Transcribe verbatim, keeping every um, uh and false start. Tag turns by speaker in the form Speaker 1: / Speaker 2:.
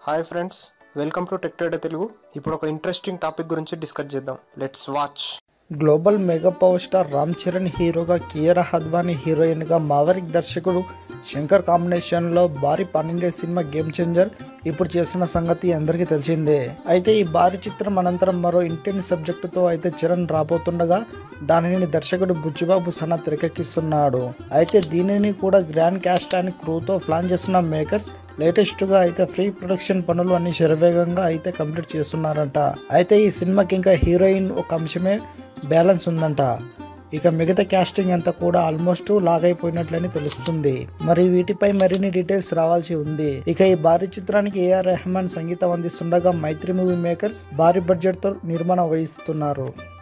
Speaker 1: Hi friends, welcome to tech trader Telugu. ఇప్పుడు ఒక interesting topic గురించి డిస్కస్ చేద్దాం. Let's watch.
Speaker 2: Global mega power star Ram Charan హీరోగా, కియారా అద్వానీ హీరోయిన్గా, మావరిక్ దర్శకుడు శంకర్ కాంబినేషన్లో భారీ పన్నెండే సినిమా గేమ్ చేంజర్ ఇప్పుడు చేస్తున్న సంగతి అందరికీ తెలిసిందే. అయితే ఈ భారీ చిత్రం అనంతరం మరో ఇంటెన్స్ సబ్జెక్టుతో అయితే చరణ్ రాబోతుండగా, దానిని దర్శకుడు బుచ్చిబాబు సనా తెరకెక్కిస్తున్నాడు. అయితే దీనిని కూడా గ్రాండ్ క్యాస్ట్ అండ్ క్రూతో ప్లాన్ చేస్తున్న మేకర్స్ లేటెస్ట్గా అయితే ప్రీ ప్రొడక్షన్ పనులు అన్ని శరవేగంగా అయితే కంప్లీట్ చేస్తున్నారంట. అయితే ఈ సినిమాకి ఇంకా హీరోయిన్ ఒక అంశమే బ్యాలెన్స్ ఉందంట. ఇక మిగతా క్యాస్టింగ్ అంతా కూడా ఆల్మోస్ట్ లాగైపోయినట్లని తెలుస్తుంది. మరి వీటిపై మరిన్ని డీటెయిల్స్ రావాల్సి ఉంది. ఇక ఈ భారీ చిత్రానికి ఏఆర్ రెహమాన్ సంగీతం అందిస్తుండగా, మైత్రి మూవీ మేకర్స్ భారీ బడ్జెట్ తో నిర్మాణం వహిస్తున్నారు.